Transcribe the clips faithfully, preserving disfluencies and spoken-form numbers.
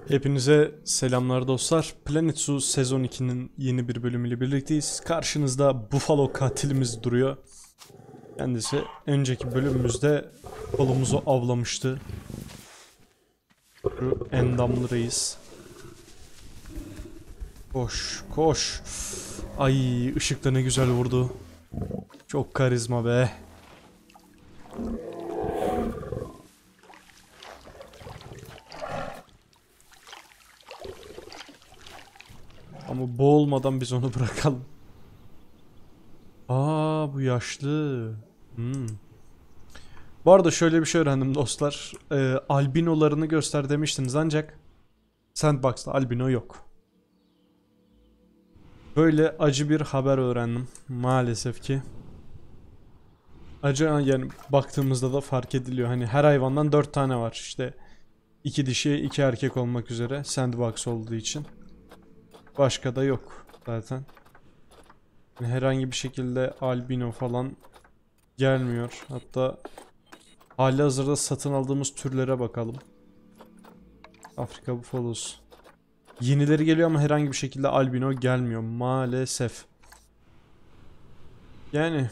Hepinize selamlar dostlar. Planet Zoo sezon ikinin yeni bir bölümüyle birlikteyiz. Karşınızda Buffalo katilimiz duruyor. Kendisi önceki bölümümüzde balımızı avlamıştı. Şu endamlı reis. Koş, koş. Ay, ışıkta ne güzel vurdu. Çok karizma be. Ama boğulmadan biz onu bırakalım. Aa, bu yaşlı. Hmm. Bu arada şöyle bir şey öğrendim dostlar. Ee, albinolarını göster demiştiniz ancak Sandbox'ta albino yok. Böyle acı bir haber öğrendim maalesef ki. Acı, yani baktığımızda da fark ediliyor. Hani her hayvandan dört tane var işte. İki dişi, iki erkek olmak üzere Sandbox olduğu için. Başka da yok zaten. Yani herhangi bir şekilde albino falan gelmiyor. Hatta halihazırda satın aldığımız türlere bakalım. Afrika bufalosu. Yenileri geliyor ama herhangi bir şekilde albino gelmiyor maalesef. Yani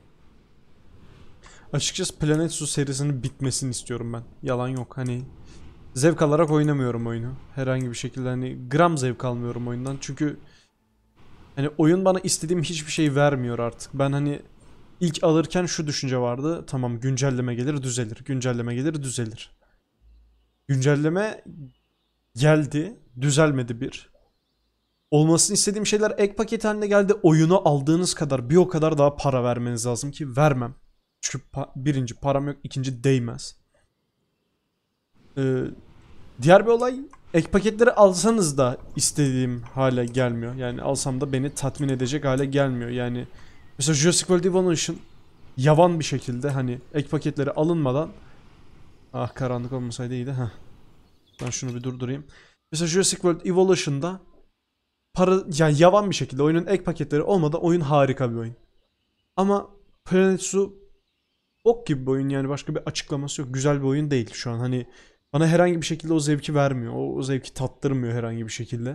açıkçası Planet Zoo serisinin bitmesini istiyorum ben. Yalan yok, hani zevk alarak oynamıyorum oyunu. Herhangi bir şekilde hani gram zevk almıyorum oyundan. Çünkü hani oyun bana istediğim hiçbir şey vermiyor artık. Ben hani ilk alırken şu düşünce vardı. Tamam, güncelleme gelir düzelir. Güncelleme gelir düzelir. Güncelleme geldi. Düzelmedi bir. Olmasını istediğim şeyler ek paket haline geldi. Oyunu aldığınız kadar bir o kadar daha para vermeniz lazım ki vermem. Çünkü pa birinci param yok. İkinci değmez. Ee, diğer bir olay, ek paketleri alsanız da istediğim hale gelmiyor. Yani alsam da beni tatmin edecek hale gelmiyor. Yani mesela Jurassic World Evolution yavan bir şekilde hani ek paketleri alınmadan, ah karanlık olmasaydı iyiydi. Heh. Ben şunu bir durdurayım. Mesela Jurassic World Evolution'da para, yani yavan bir şekilde oyunun ek paketleri olmadan oyun harika bir oyun. Ama Planet Zoo ok gibi bir oyun, yani başka bir açıklaması yok. Güzel bir oyun değil şu an. Hani bana herhangi bir şekilde o zevki vermiyor. O, o zevki tattırmıyor herhangi bir şekilde.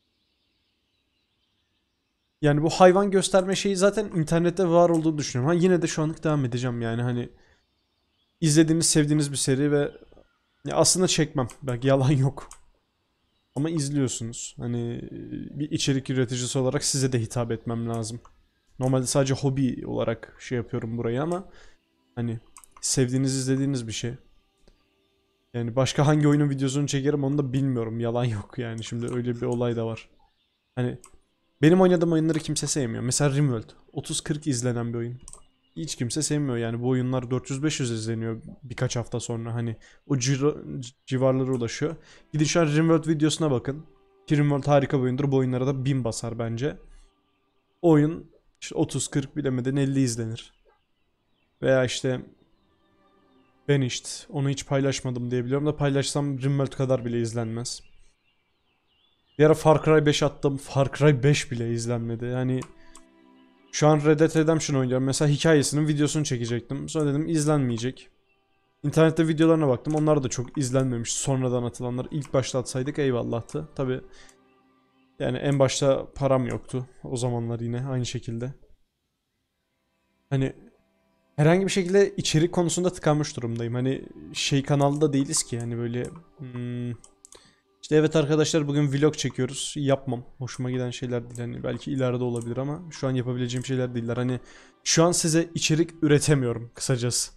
Yani bu hayvan gösterme şeyi zaten internette var olduğunu düşünüyorum. Ha, yine de şu anlık devam edeceğim yani, hani izlediğiniz, sevdiğiniz bir seri ve ya aslında çekmem. Belki yalan yok. Ama izliyorsunuz. Hani bir içerik üreticisi olarak size de hitap etmem lazım. Normalde sadece hobi olarak şey yapıyorum burayı ama hani sevdiğiniz, izlediğiniz bir şey. Yani başka hangi oyunun videosunu çekerim onu da bilmiyorum. Yalan yok yani. Şimdi öyle bir olay da var. Hani benim oynadığım oyunları kimse sevmiyor. Mesela RimWorld. otuz kırk izlenen bir oyun. Hiç kimse sevmiyor yani. Bu oyunlar dört yüz beş yüz izleniyor birkaç hafta sonra. Hani o civarlara ulaşıyor. Gidin şu an RimWorld videosuna bakın. Ki RimWorld harika bir oyundur. Bu oyunlara da bin basar bence. O oyun işte otuz kırk bilemeden elli izlenir. Veya işte Banished. Onu hiç paylaşmadım diye biliyorum da paylaşsam RimWorld kadar bile izlenmez. Bir ara Far Cry beş attım. Far Cry beş bile izlenmedi. Yani şu an Red Dead Redemption oynuyorum. Mesela hikayesinin videosunu çekecektim. Sonra dedim izlenmeyecek. İnternette videolarına baktım. Onlar da çok izlenmemiş. Sonradan atılanlar. İlk başta atsaydık eyvallahtı. Tabi yani en başta param yoktu. O zamanlar yine aynı şekilde. Hani herhangi bir şekilde içerik konusunda tıkanmış durumdayım. Hani şey kanalda değiliz ki. Hani böyle hmm, işte evet arkadaşlar bugün vlog çekiyoruz. Yapmam. Hoşuma giden şeyler değil. Hani belki ileride olabilir ama şu an yapabileceğim şeyler değiller. Hani şu an size içerik üretemiyorum kısacası.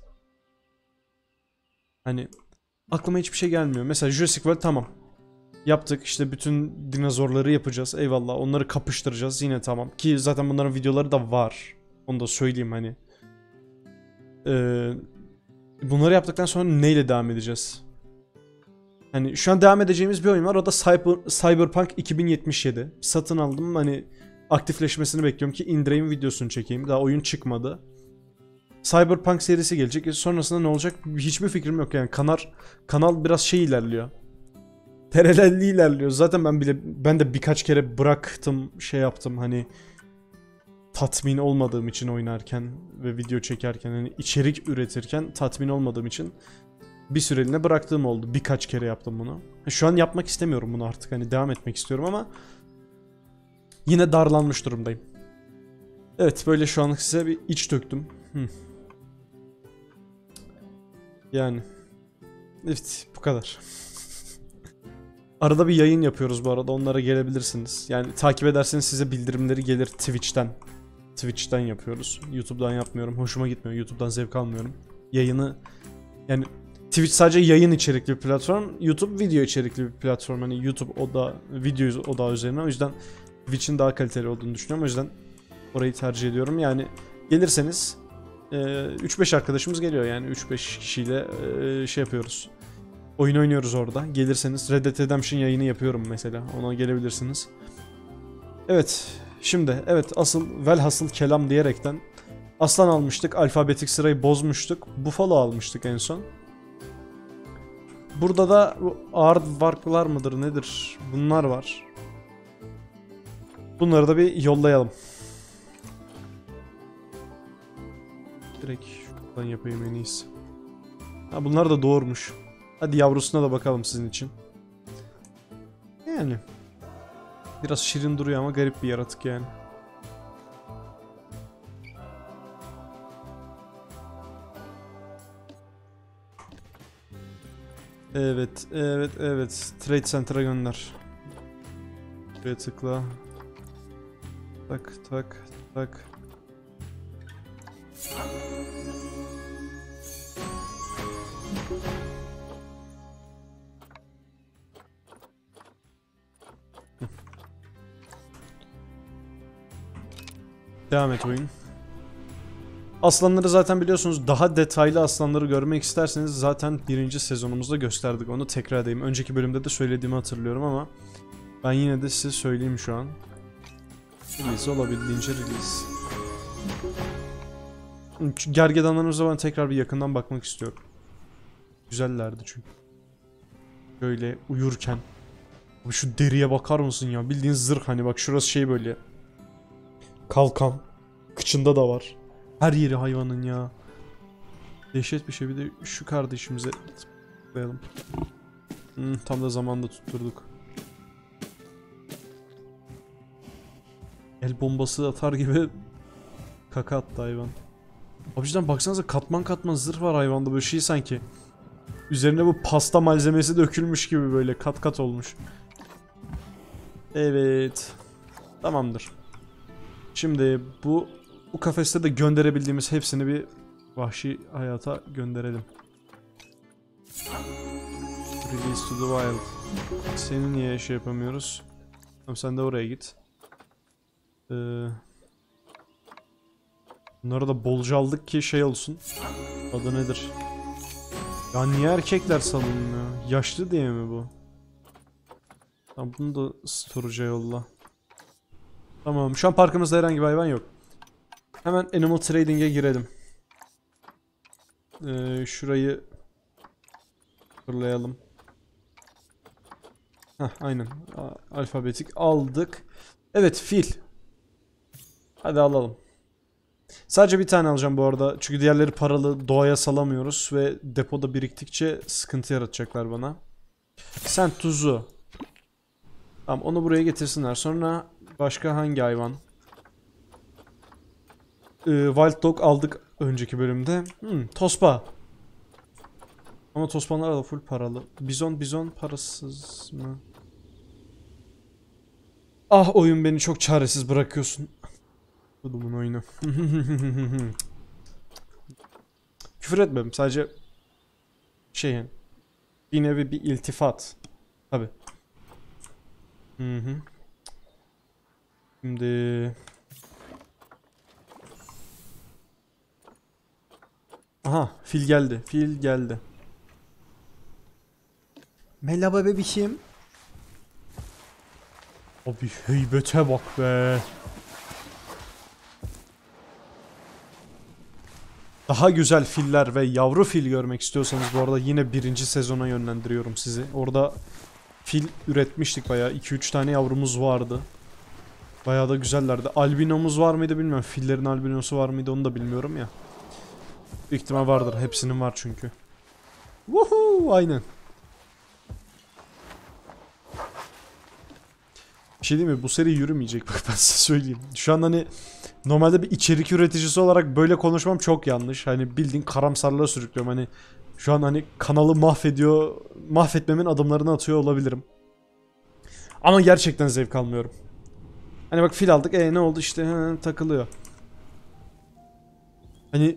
Hani aklıma hiçbir şey gelmiyor. Mesela Jurassic World tamam. Yaptık işte, bütün dinozorları yapacağız. Eyvallah, onları kapıştıracağız yine tamam. Ki zaten bunların videoları da var. Onu da söyleyeyim hani. Ee, bunları yaptıktan sonra neyle devam edeceğiz? Hani şu an devam edeceğimiz bir oyun var. O da Cyber, Cyberpunk iki bin yetmiş yedi. Satın aldım. Hani aktifleşmesini bekliyorum ki indireyim, videosunu çekeyim. Daha oyun çıkmadı. Cyberpunk serisi gelecek. E sonrasında ne olacak? Hiçbir fikrim yok yani. Kanal kanal biraz şey ilerliyor. Terelelli ilerliyor. Zaten ben bile ben de birkaç kere bıraktım, şey yaptım hani tatmin olmadığım için oynarken ve video çekerken, hani içerik üretirken tatmin olmadığım için bir süreliğine bıraktığım oldu. Birkaç kere yaptım bunu. Şu an yapmak istemiyorum bunu artık. Hani devam etmek istiyorum ama yine darlanmış durumdayım. Evet, böyle şu anlık size bir iç döktüm. Hı. Yani evet, bu kadar. Arada bir yayın yapıyoruz bu arada. Onlara gelebilirsiniz. Yani takip ederseniz size bildirimleri gelir Twitch'ten. Twitch'ten yapıyoruz. YouTube'dan yapmıyorum. Hoşuma gitmiyor. YouTube'dan zevk almıyorum. Yayını yani Twitch sadece yayın içerikli bir platform. YouTube video içerikli bir platform. Hani YouTube o da video o da üzerine. O yüzden Twitch'in daha kaliteli olduğunu düşünüyorum. O yüzden orayı tercih ediyorum. Yani gelirseniz üç beş arkadaşımız geliyor. Yani üç beş kişiyle şey yapıyoruz. Oyun oynuyoruz orada. Gelirseniz Red Dead Redemption yayını yapıyorum mesela. Ona gelebilirsiniz. Evet. Şimdi evet asıl velhasıl kelam diyerekten aslan almıştık. Alfabetik sırayı bozmuştuk. Buffalo almıştık en son. Burada da ağır varklar mıdır nedir? Bunlar var. Bunları da bir yollayalım. Direkt şuradan yapayım en iyisi. Ha, bunlar da doğurmuş. Hadi yavrusuna da bakalım sizin için. Yani. Biraz şirin duruyor ama garip bir yaratık yani. Evet, evet, evet. Trade Center'a gönder. Buraya tıkla. Tak, tak, tak. Devam et oyun. Aslanları zaten biliyorsunuz, daha detaylı aslanları görmek isterseniz zaten birinci sezonumuzda gösterdik. Onu tekrar edeyim. Önceki bölümde de söylediğimi hatırlıyorum ama ben yine de size söyleyeyim şu an. Release olabildiğince release. Gergedanlarımıza ben tekrar bir yakından bakmak istiyorum. Güzellerdi çünkü. Böyle uyurken. Abi şu deriye bakar mısın ya? Bildiğin zırh, hani bak şurası şey böyle. Kalkan. Kıçında da var. Her yeri hayvanın ya. Dehşet bir şey. Bir de şu kardeşimize tıklayalım. Hmm, tam da zamanda tutturduk. El bombası atar gibi kaka attı hayvan. Abi cidden baksanıza, katman katman zırh var hayvanda, böyle şey sanki. Üzerine bu pasta malzemesi dökülmüş gibi böyle kat kat olmuş. Evet. Tamamdır. Şimdi bu bu kafeste de gönderebildiğimiz hepsini bir vahşi hayata gönderelim. Release to the wild. Seni niye şey yapamıyoruz? Tamam, sen de oraya git. Ee, bunları da bolca aldık ki şey olsun. Adı nedir? Ya niye erkekler salınmıyor? Yaşlı diye mi bu? Tamam, bunu da storage'a yolla. Tamam, şu an parkımızda herhangi bir hayvan yok. Hemen Animal Trading'e girelim. Ee, şurayı fırlayalım. Heh, aynen. Alfabetik aldık. Evet, fil. Hadi alalım. Sadece bir tane alacağım bu arada. Çünkü diğerleri paralı, doğaya salamıyoruz ve depoda biriktikçe sıkıntı yaratacaklar bana. Sen tuzu. Tamam, onu buraya getirsinler. Sonra başka hangi hayvan? Ee, Wild Dog aldık önceki bölümde. Hmm, tospa. Ama tospanlar da full paralı. Bizon, bizon parasız mı? Ah, oyun beni çok çaresiz bırakıyorsun. Budumun oyunu. Küfür etmedim, sadece şey, bir nevi bir iltifat. Tabi. Hı hı. Şimdi aha, fil geldi. Fil geldi. Merhaba bebişim. Abi heybete bak be. Daha güzel filler ve yavru fil görmek istiyorsanız bu arada yine birinci sezona yönlendiriyorum sizi. Orada fil üretmiştik bayağı. iki üç tane yavrumuz vardı. Bayağı da güzellerdi. Albinomuz var mıydı bilmiyorum. Fillerin albinosu var mıydı onu da bilmiyorum ya. Büyük ihtimal vardır. Hepsinin var çünkü. Woohoo, aynen. Bir şey değil mi? Bu seri yürümeyecek, bak ben size söyleyeyim. Şu an hani normalde bir içerik üreticisi olarak böyle konuşmam çok yanlış. Hani bildiğin karamsarlığa sürüklüyorum. Hani şu an hani kanalı mahvediyor, mahvetmemin adımlarını atıyor olabilirim. Ama gerçekten zevk almıyorum. Hani bak fil aldık, e ne oldu işte, he, takılıyor. Hani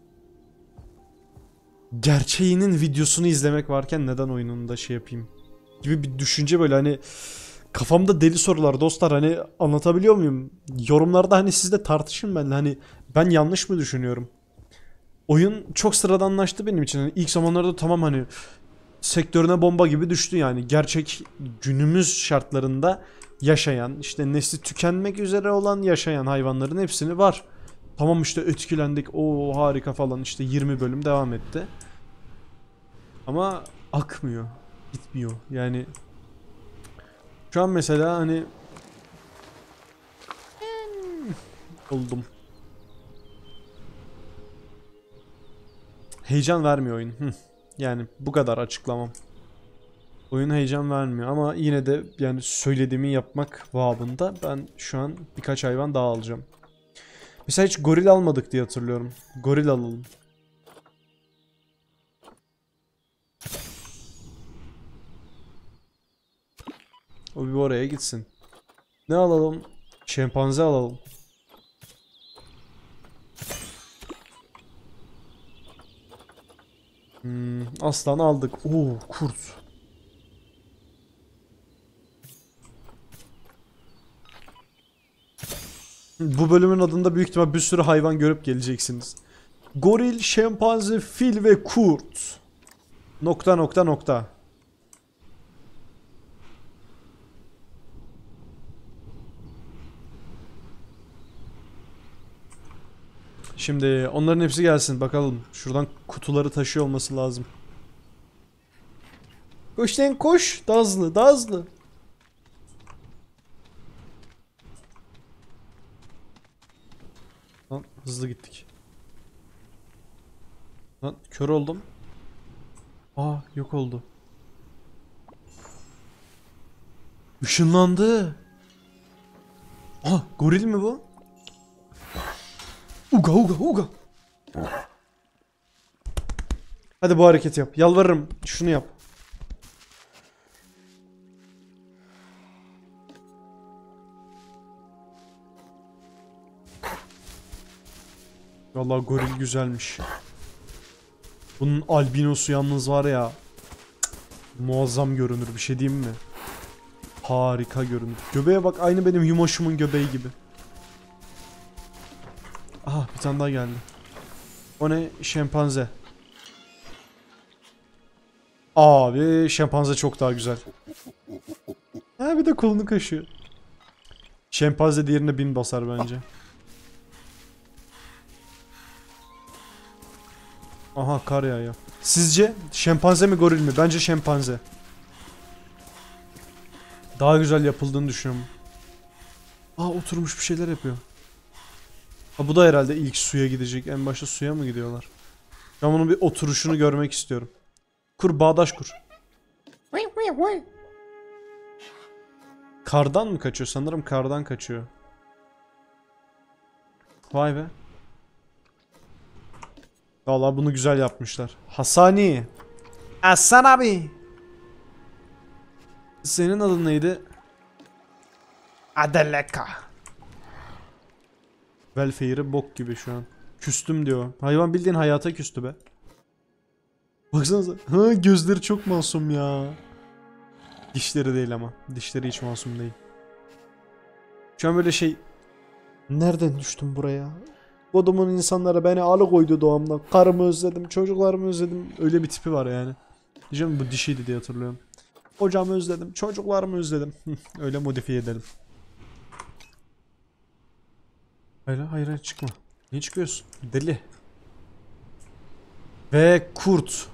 gerçeğinin videosunu izlemek varken neden oyununu da şey yapayım gibi bir düşünce, böyle hani kafamda deli sorular dostlar, hani anlatabiliyor muyum? Yorumlarda hani siz de tartışın benimle, hani ben yanlış mı düşünüyorum? Oyun çok sıradanlaştı benim için. Hani ilk zamanlarda tamam, hani sektörüne bomba gibi düştü yani. Gerçek günümüz şartlarında yaşayan, işte nesli tükenmek üzere olan yaşayan hayvanların hepsini var. Tamam işte etkilendik, o harika falan, işte yirmi bölüm devam etti. Ama akmıyor, gitmiyor yani. Şu an mesela hani oldum. Heyecan vermiyor oyun. Hı. Yani bu kadar açıklamam. Oyun heyecan vermiyor ama yine de yani söylediğimi yapmak babında ben şu an birkaç hayvan daha alacağım. Mesela hiç goril almadık diye hatırlıyorum. Goril alalım. O bir oraya gitsin. Ne alalım? Şempanze alalım. Hmm, aslan aldık. Oo, kurt. Bu bölümün adında büyük ihtimal bir sürü hayvan görüp geleceksiniz. Goril, şempanze, fil ve kurt. Nokta nokta nokta. Şimdi onların hepsi gelsin bakalım. Şuradan kutuları taşıyor olması lazım. Koş lan koş. Daha hızlı, daha hızlı. Lan hızlı gittik. Lan kör oldum. Aa yok oldu. Işınlandı. Ah goril mi bu? Uga uga uga. Hadi bu hareketi yap. Yalvarırım. Şunu yap. Vallahi goril güzelmiş. Bunun albinosu yalnız var ya. Muazzam görünür, bir şey diyeyim mi? Harika görünür. Göbeğe bak, aynı benim yumoşumun göbeği gibi. Aha bir tane daha geldi. O ne? Şempanze. Abi şempanze çok daha güzel. Ha bir de kolunu kaşıyor. Şempanze diğerine bin basar bence. Aha kar yağıyor. Sizce şempanze mi goril mi? Bence şempanze. Daha güzel yapıldığını düşünüyorum. Aa oturmuş bir şeyler yapıyor. Ha bu da herhalde ilk suya gidecek. En başta suya mı gidiyorlar? Ben bunun bir oturuşunu görmek istiyorum. Kur, bağdaş kur. Kardan mı kaçıyor? Sanırım kardan kaçıyor. Vay be. Vallahi bunu güzel yapmışlar. Hasani. Hasan abi. Senin adın neydi? Adeleka. Welfare'i bok gibi şu an. Küstüm diyor. Hayvan bildiğin hayata küstü be. Baksanıza. Ha gözleri çok masum ya. Dişleri değil ama. Dişleri hiç masum değil. Şu an böyle şey. Nereden düştüm buraya? Kodumun insanlara beni alıkoydu doğamdan. Karımı özledim, çocuklarımı özledim. Öyle bir tipi var yani. Diyeceğim bu dişiydi diye hatırlıyorum. Hocamı özledim, çocuklarımı özledim. Öyle modifiye edelim. Hayır hayır hayır çıkma. Niye çıkıyorsun? Deli. Ve kurt.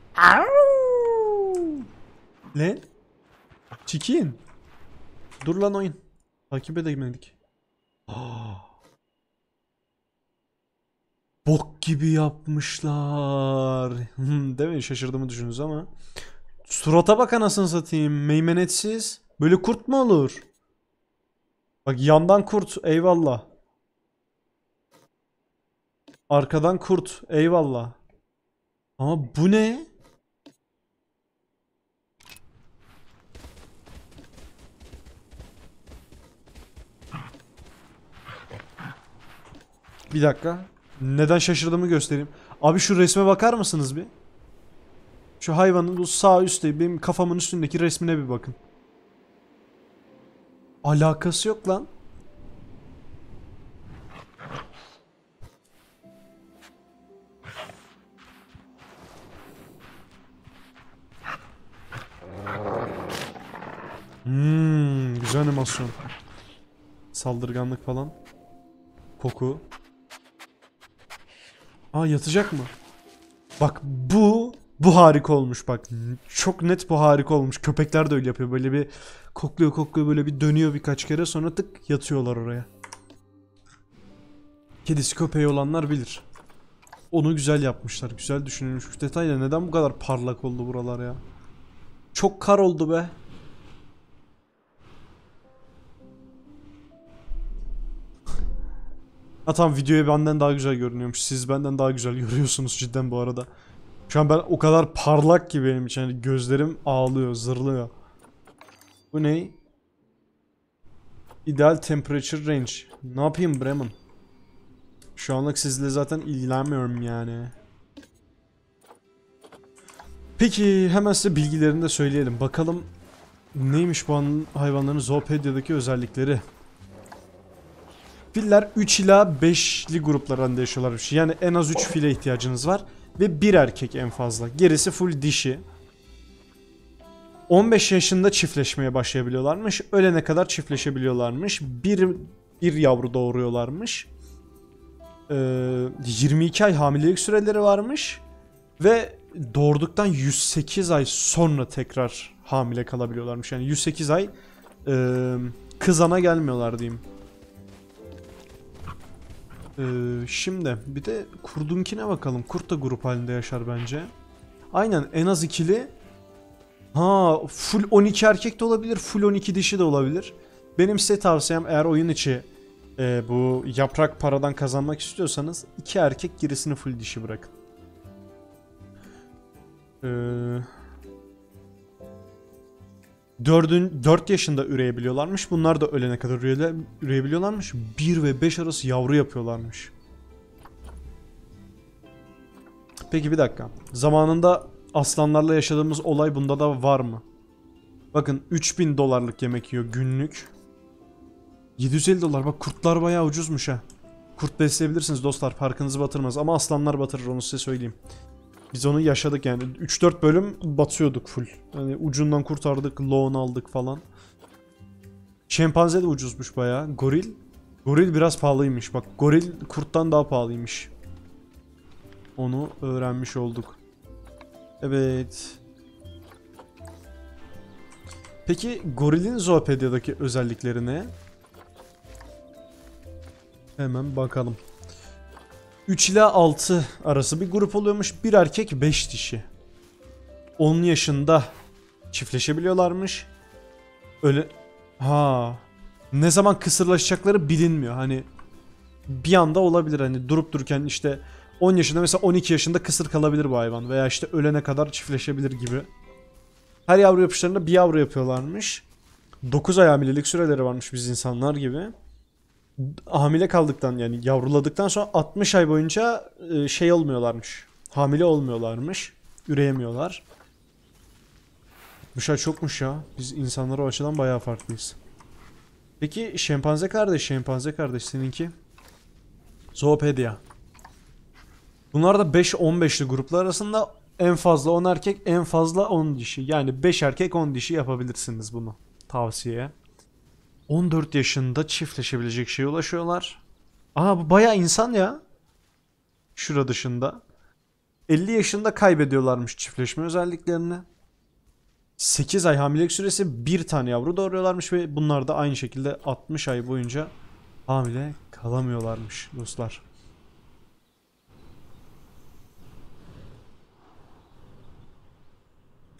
Ne? Çikin. Dur lan oyun. Takip edemedik. Bok gibi yapmışlar. Hmm, değil mi? Şaşırdığımı düşündünüz ama. Surata bak anasını satayım. Meymenetsiz. Böyle kurt mu olur? Bak yandan kurt. Eyvallah. Arkadan kurt. Eyvallah. Ama bu ne? Bir dakika. Neden şaşırdığımı göstereyim. Abi şu resme bakar mısınız bir? Şu hayvanın bu sağ üstte benim kafamın üstündeki resmine bir bakın. Alakası yok lan. Hmm, güzel animasyon. Saldırganlık falan. Koku. Aa yatacak mı? Bak bu bu harika olmuş bak. Çok net bu harika olmuş. Köpekler de öyle yapıyor. Böyle bir kokluyor kokluyor böyle bir dönüyor birkaç kere sonra tık yatıyorlar oraya. Kedisi köpeği olanlar bilir. Onu güzel yapmışlar. Güzel düşünülmüş. Şu detayla neden bu kadar parlak oldu buralar ya? Çok kar oldu be. Ha tamam videoya benden daha güzel görünüyormuş. Siz benden daha güzel görüyorsunuz cidden bu arada. Şu an ben o kadar parlak ki benim için. Yani gözlerim ağlıyor, zırlıyor. Bu ne? İdeal temperature range. Ne yapayım Bremen? Şu anlık sizle zaten ilgilenmiyorum yani. Peki hemen size bilgilerini de söyleyelim. Bakalım neymiş bu hayvanların Zoopedia'daki özellikleri. Filler üç ila beşli gruplar halinde yaşıyorlarmış. Yani en az üç file ihtiyacınız var. Ve bir erkek en fazla. Gerisi full dişi. on beş yaşında çiftleşmeye başlayabiliyorlarmış. Ölene kadar çiftleşebiliyorlarmış. Bir, bir yavru doğuruyorlarmış. Ee, yirmi iki ay hamilelik süreleri varmış. Ve doğurduktan yüz sekiz ay sonra tekrar hamile kalabiliyorlarmış. Yani yüz sekiz ay e, kız ana gelmiyorlar diyeyim. Ee, şimdi bir de kurdunkine bakalım. Kurt da grup halinde yaşar bence. Aynen en az ikili. Ha full on iki erkek de olabilir. Full on iki dişi de olabilir. Benim size tavsiyem eğer oyun içi e, bu yaprak paradan kazanmak istiyorsanız iki erkek gerisini full dişi bırakın. Ee, dört yaşında üreyebiliyorlarmış. Bunlar da ölene kadar üre, üreyebiliyorlarmış. bir ve beş arası yavru yapıyorlarmış. Peki bir dakika. Zamanında aslanlarla yaşadığımız olay bunda da var mı? Bakın üç bin dolarlık yemek yiyor günlük. yedi yüz elli dolar. Bak kurtlar bayağı ucuzmuş ha. Kurt besleyebilirsiniz dostlar. Farkınızı batırmaz. Ama aslanlar batırır onu size söyleyeyim. Biz onu yaşadık yani. üç dört bölüm batıyorduk full. Hani ucundan kurtardık. Loan aldık falan. Şempanze de ucuzmuş bayağı. Goril. Goril biraz pahalıymış. Bak goril kurttan daha pahalıymış. Onu öğrenmiş olduk. Evet. Peki gorilin Zoopedia'daki özellikleri ne? Hemen bakalım. üç ila altı arası bir grup oluyormuş. Bir erkek beş dişi. on yaşında çiftleşebiliyorlarmış. Öyle ha. Ne zaman kısırlaşacakları bilinmiyor. Hani bir anda olabilir hani durup dururken işte on yaşında mesela on iki yaşında kısır kalabilir bu hayvan veya işte ölene kadar çiftleşebilir gibi. Her yavru yapışlarında bir yavru yapıyorlarmış. dokuz ay hamilelik süreleri varmış biz insanlar gibi. Hamile kaldıktan yani yavruladıktan sonra altmış ay boyunca şey olmuyorlarmış. Hamile olmuyorlarmış. Üreyemiyorlar. Bu şey çokmuş ya. Biz insanlar o açıdan bayağı farklıyız. Peki şempanze kardeş, şempanze kardeş seninki? Zoopedia. Bunlar da beş on beşli gruplar arasında en fazla on erkek, en fazla on dişi. Yani beş erkek on dişi yapabilirsiniz bunu. Tavsiye. on dört yaşında çiftleşebilecek şeye ulaşıyorlar. Aa bu bayağı insan ya. Şura dışında. elli yaşında kaybediyorlarmış çiftleşme özelliklerini. sekiz ay hamilelik süresi bir tane yavru doğuruyorlarmış ve bunlar da aynı şekilde altmış ay boyunca hamile kalamıyorlarmış dostlar.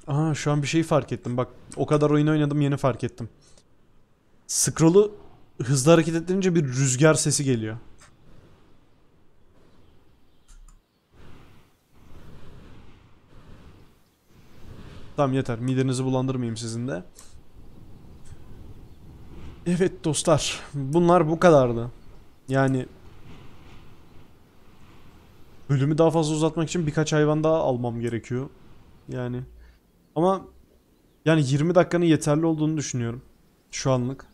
Aha, şu an bir şeyi fark ettim. Bak, o kadar oyun oynadım, yeni fark ettim. Scroll'u hızlı hareket ettirince bir rüzgar sesi geliyor. Tamam, yeter. Midenizi bulandırmayayım sizin de. Evet dostlar. Bunlar bu kadardı. Yani bölümü daha fazla uzatmak için birkaç hayvan daha almam gerekiyor. Yani ama yani yirmi dakikanın yeterli olduğunu düşünüyorum. Şu anlık.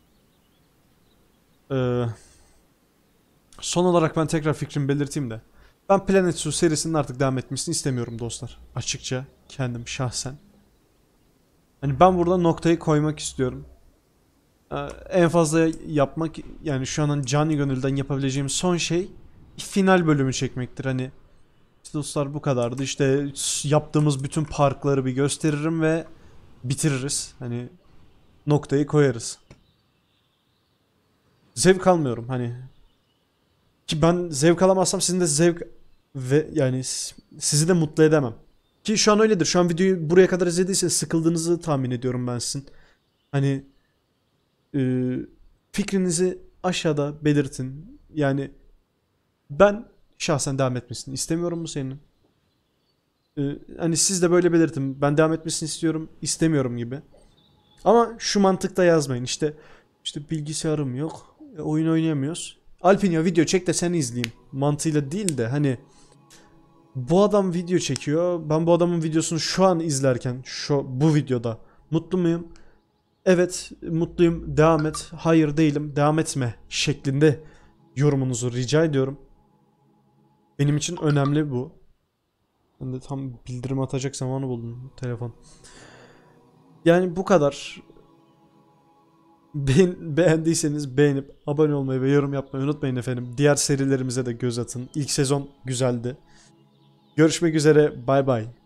Ee, son olarak ben tekrar fikrimi belirteyim de. Ben Planet Zoo serisinin artık devam etmesini istemiyorum dostlar. Açıkça kendim şahsen. Hani ben burada noktayı koymak istiyorum. Ee, en fazla yapmak, yani şu an canı gönülden yapabileceğim son şey final bölümü çekmektir. Hani işte dostlar bu kadardı. İşte yaptığımız bütün parkları bir gösteririm ve bitiririz. Hani noktayı koyarız. Zevk almıyorum hani. Ki ben zevk alamazsam sizin de zevk ve yani sizi de mutlu edemem. Ki şu an öyledir. Şu an videoyu buraya kadar izlediyseniz sıkıldığınızı tahmin ediyorum ben sizin. Hani e, fikrinizi aşağıda belirtin. Yani ben şahsen devam etmesini istemiyorum bu senin. E, hani siz de böyle belirtin. Ben devam etmesini istiyorum, istemiyorum gibi. Ama şu mantıkta yazmayın. İşte işte bilgisayarım yok, e, oyun oynayamıyoruz. Alpin ya video çek de sen izleyeyim. Mantığıyla değil de hani bu adam video çekiyor. Ben bu adamın videosunu şu an izlerken şu bu videoda mutlu muyum? Evet, mutluyum. Devam et. Hayır değilim. Devam etme şeklinde yorumunuzu rica ediyorum. Benim için önemli bu. Ben de tam bildirim atacak zamanı buldum telefon. Yani bu kadar. Beğen, beğendiyseniz beğenip abone olmayı ve yorum yapmayı unutmayın efendim. Diğer serilerimize de göz atın. İlk sezon güzeldi. Görüşmek üzere. Bay bay.